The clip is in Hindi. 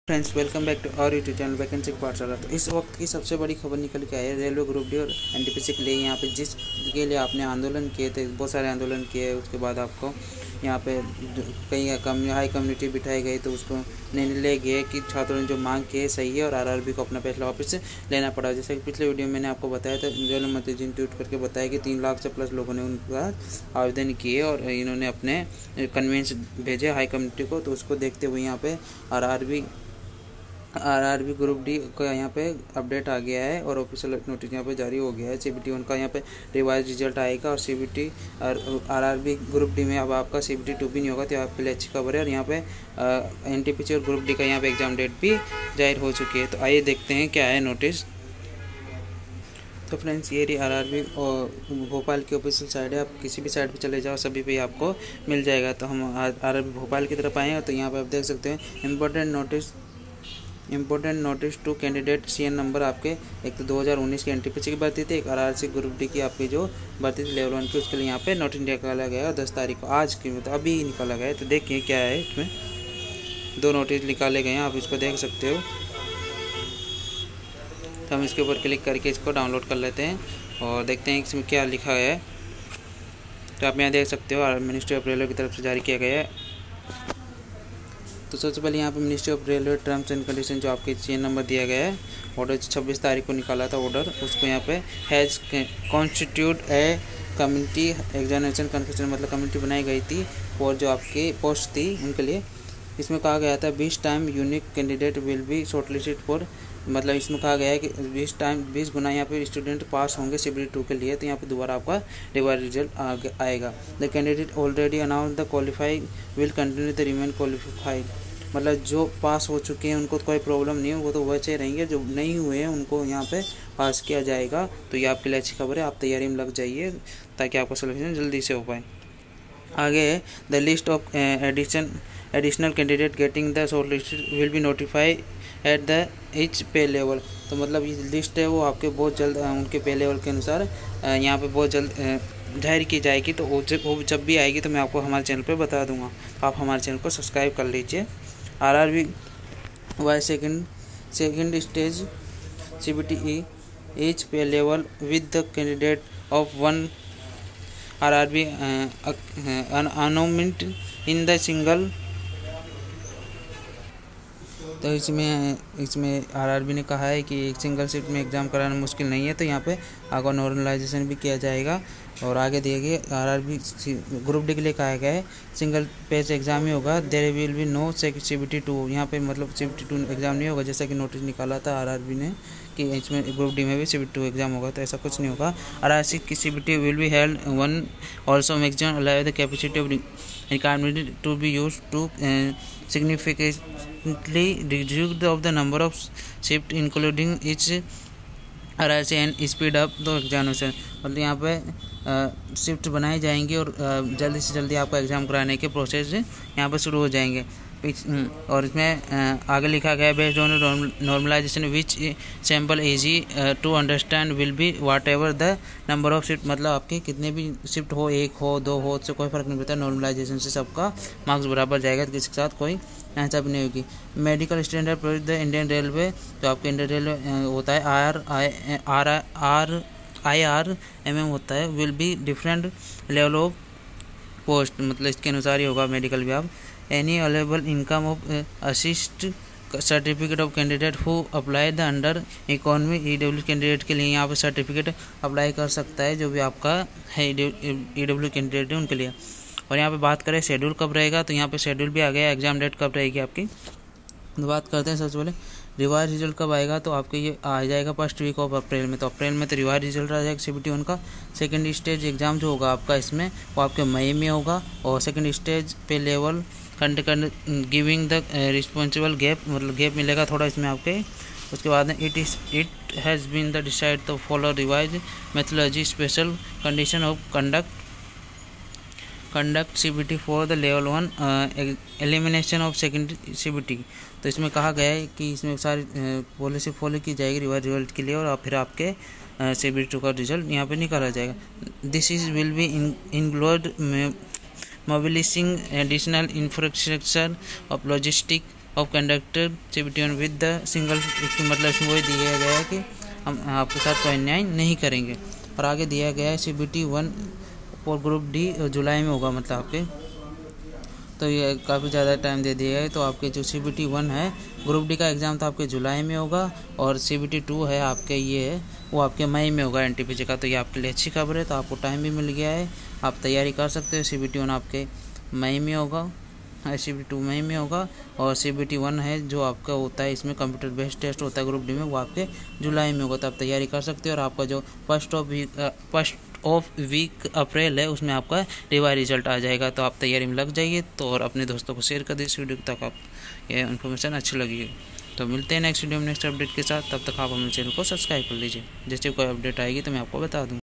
Friends, welcome back to our YouTube channel vacancy Pathshala. तो इस वक्त की सबसे बड़ी खबर निकल के आई है रेलवे ग्रुप डी और एनटीपीसी के लिए। यहाँ पे जिसके लिए आपने आंदोलन किए थे, बहुत सारे आंदोलन किए, उसके बाद आपको यहाँ पे कई हाई कम्युनिटी बिठाई गई, तो उसको निर्णय ले गए कि छात्रों ने जो मांग की है सही है और आरआरबी को अपना फैसला वापस लेना पड़ा। जैसे कि पिछले वीडियो में मैंने आपको बताया था, रेलवे मंत्री जी ने ट्वीट करके बताया कि 3 लाख से प्लस लोगों ने उनका आवेदन किए और इन्होंने अपने कन्वेंस भेजे हाई कम्युनिटी को। तो उसको देखते हुए यहाँ पे आरआरबी ग्रुप डी का यहाँ पे अपडेट आ गया है और ऑफिशियल नोटिस यहाँ पे जारी हो गया है। सीबीटी उनका यहाँ पे रिवाइज रिजल्ट आएगा और सीबीटी और आरआरबी ग्रुप डी में अब आपका सीबीटी 2 भी नहीं होगा, तो आपके लिए अच्छी खबर है। और यहाँ पे एनटीपीसी और ग्रुप डी का यहाँ पे एग्जाम डेट भी जाहिर हो चुकी है। तो आइए देखते हैं क्या है नोटिस। तो फ्रेंड्स, ये रही आरआरबी और भोपाल की ऑफिशियल साइड है। आप किसी भी साइड पे चले जाओ, सभी पे आपको मिल जाएगा। तो हम आरआरबी भोपाल की तरफ आए हैं, तो यहाँ पे आप देख सकते हैं important notice to candidate CEN number. आपके एक तो 2019 की एनटीपीसी की भर्ती थी, एक आरआरसी ग्रुप डी की आपकी जो भर्ती थी लेवल 1 की, उसके लिए यहाँ पे नोटिस निकाला गया 10 तारीख को, आज की मतलब अभी निकाला गया है। तो देखिए क्या है, इसमें 2 नोटिस निकाले गए हैं, आप इसको देख सकते हो। तो हम इसके ऊपर क्लिक करके इसको डाउनलोड कर लेते हैं और देखते हैं इसमें क्या लिखा है। तो आप यहाँ देख सकते हो, मिनिस्ट्री ऑफ रेलवे की तरफ से जारी किया गया है। तो सबसे पहले यहाँ पे ministry of railway terms and condition जो आपके सीएन नंबर दिया गया है, ऑर्डर 26 तारीख को निकाला था ऑर्डर, उसको यहाँ पे has constitute a community examination confession, मतलब कम्युनिटी बनाई गई थी और जो आपकी पोस्ट थी उनके लिए। इसमें कहा गया था 20 time unique candidate will be shortlisted for, मतलब इसमें कहा गया है कि 20 गुना यहाँ पे स्टूडेंट पास होंगे सीबीटी 2 के लिए। तो यहाँ पे दोबारा आपका रिवाइज रिजल्ट आएगा। The candidate already announce the qualify will continue the remain qualified, मतलब जो पास हो चुके हैं उनको तो कोई प्रॉब्लम नहीं है, वो तो वैसे रहेंगे। जो नहीं हुए हैं उनको यहाँ पे पास किया जाएगा। तो ये आपके लिए अच्छी खबर है, आप तैयारी में लग जाइए ताकि आपका सिलेक्शन जल्दी से हो पाए। आगे है the list of additional candidate getting the short list will be notify at the each pay level. तो मतलब ये लिस्ट है वो आपके बहुत जल्द उनके पे लेवल के अनुसार यहाँ पे बहुत जल्द जाहिर की जाएगी। तो वो जब भी आएगी तो मैं आपको हमारे चैनल पे बता दूंगा। तो आप हमारे चैनल को सब्सक्राइब कर लीजिए। RRB Y second stage CBT each pay level with the candidate of 1 RRB anointment in the single. तो इसमें आरआरबी ने कहा है कि एक सिंगल शिफ्ट में एग्ज़ाम कराना मुश्किल नहीं है। तो यहाँ पे आगे नॉर्मलाइजेशन भी किया जाएगा। और आगे देखिए आरआरबी ग्रुप डी के लिए कहा गया है सिंगल पेज एग्ज़ाम ही होगा। There will be no CBT 2, यहाँ पे मतलब सीबीटी 2 एग्ज़ाम नहीं होगा, जैसा कि नोटिस निकाला था आरआरबी ने कि इसमें ग्रुप डी में भी सीबीटी 2 एग्ज़ाम होगा। तो ऐसा कुछ नहीं होगा। आरआरसी की CBT will be held 1 also maximum allow the capacity of requirement to be use to significantly reduce of the number of shift including each RRC and speed up the examination। मतलब यहाँ पे शिफ्ट बनाई जाएंगी और जल्दी से जल्दी आपका एग्ज़ाम कराने के प्रोसेस यहाँ पे शुरू हो जाएंगे। और इसमें आगे लिखा गया based on normalisation which sample easy to understand will be whatever the number of shift, मतलब आपके कितने भी शिफ्ट हो, 1 हो 2 हो, उससे कोई फ़र्क नहीं पड़ता। नॉर्मलाइजेशन से सबका मार्क्स बराबर जाएगा, तो किसी के साथ कोई ऐसा भी नहीं होगी। Medical standard project the Indian railway, तो आपके इंडियन रेलवे होता है IRMM होता है, will be different level of post, मतलब इसके अनुसार ही होगा मेडिकल भी। आप any available income of assist certificate of candidate who apply the under economy EW candidate के लिए यहाँ पे सर्टिफिकेट अप्लाई कर सकता है, जो भी आपका है ईडब्ल्यू कैंडिडेट है उनके लिए। और यहाँ पे बात करें शेड्यूल कब रहेगा, तो यहाँ पे शेड्यूल भी आ गया, एग्जाम डेट कब रहेगी आपकी। तो बात करते हैं सबसे पहले रिवाइज रिजल्ट कब आएगा। तो आपके ये आ जाएगा 1st वीक ऑफ अप्रैल में। तो अप्रैल में तो रिवाइज रिजल्ट आ जाएगा सीबीटी 1 का। सेकंड स्टेज एग्ज़ाम जो होगा आपका इसमें वो आपके मई में होगा। और second stage pay level giving the responsible gap, मतलब गैप मिलेगा थोड़ा इसमें आपके। उसके बाद में it has been the decide to follow revise methodology special condition of conduct CBT for the level 1 elimination of second CBT. तो इसमें कहा गया है कि इसमें सारी पॉलिसी फॉलो की जाएगी रिवाइज रिजल्ट के लिए और फिर आपके सीबीटी 2 का रिजल्ट यहाँ पे निकाला जाएगा। This is will be include mobilizing additional infrastructure of logistic of conducted CBT1 with the single, मतलब इसमें वही दिया गया है कि हम आपके साथ कोई अन्याय नहीं करेंगे। और आगे दिया गया है CBT1 और ग्रुप डी जुलाई में होगा, मतलब आपके, तो ये काफ़ी ज़्यादा टाइम दे दिया है। तो आपके जो CBT1 है ग्रुप डी का एग्ज़ाम तो आपके जुलाई में होगा, और CBT2 है आपके ये है वो आपके मई में होगा NTPC का। तो ये आपके लिए अच्छी खबर है, तो आपको टाइम भी मिल गया है, आप तैयारी कर सकते हो। CBT1 आपके मई में होगा, CBT2 मई में होगा, और CBT1 है जो आपका होता है इसमें कंप्यूटर बेस्ड टेस्ट होता है ग्रुप डी में, वो आपके जुलाई में होगा। तो आप तैयारी कर सकते हो। और आपका जो फर्स्ट ऑफ वीक अप्रैल है उसमें आपका रिवाइज रिजल्ट आ जाएगा। तो आप तैयारी में लग जाइए। तो और अपने दोस्तों को शेयर कर दीजिए इस वीडियो तक आप ये इन्फॉर्मेशन अच्छी लगी। तो मिलते हैं नेक्स्ट वीडियो में नेक्स्ट अपडेट के साथ। तब तक आप हमारे चैनल को सब्सक्राइब कर लीजिए, जैसे कोई अपडेट आएगी तो मैं आपको बता दूँ।